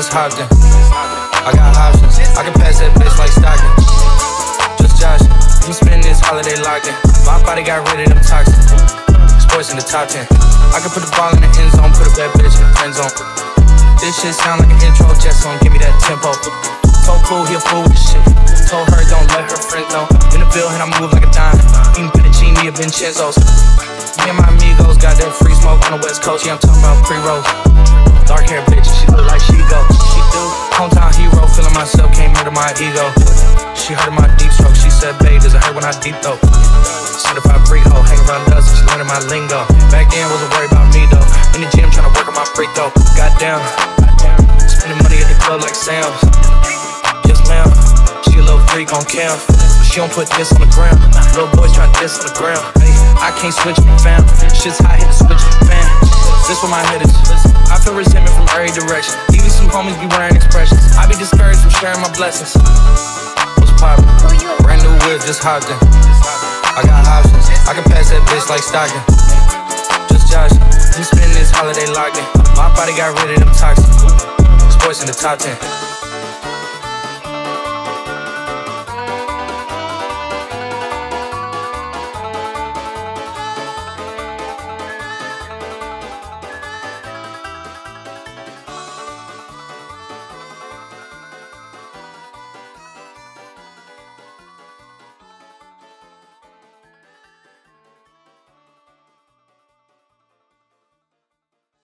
just hopped in. I got options, I can pass that bitch like Stockton. Just joshing, we spend this holiday locked in. My body got rid of them toxins. Sports in the top 10. I can put the ball in the end zone, put a bad bitch in the friend zone. This shit sound like an intro jet song, give me that tempo. Told cool, he a fool with the shit. Told her don't let her friends know. In the bill and I move like a dime. Eating fettuccine at Vincenzo's. Me and my amigos got that free smoke on the West Coast. Yeah, I'm talking about pre-rolls. Dark hair bitch, she look like she go. She do. Hometown hero, feeling myself, can't murder my ego. She heard of my deep stroke, she said, babe, does it hurt when I deep throat? Certified freak hoe, hang around dozens, she learning my lingo. Back then, wasn't worried about me though. In the gym, tryna work on my freak though. Goddamn, spending money at the club like Sam's. Yes ma'am, she a little freak on cam. She don't put this on the ground. Little boys try this on the ground. I can't switch from fam. Shit's hot, hit the switch from fan. This where my head is. I feel resentment from every direction. Even some homies be wearing expressions. I be discouraged from sharing my blessings. What's poppin'? Brand new whip, just hopped in. I got options, I can pass that bitch like Stockton. Just joshing, we spend this holiday locked in. My body got rid of them toxins. Sports in the top 10.